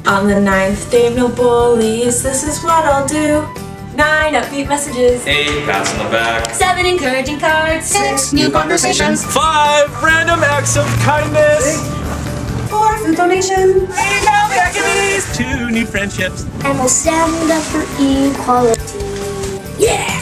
On the 9th day of no bullies, this is what I'll do. 9 upbeat messages. 8 pats on the back. 7 encouraging cards. 6 new conversations. 5 random acts of kindness. 4 food donation. 8 healthy activities. 2 new friendships. And we'll stand up for equality. Yeah!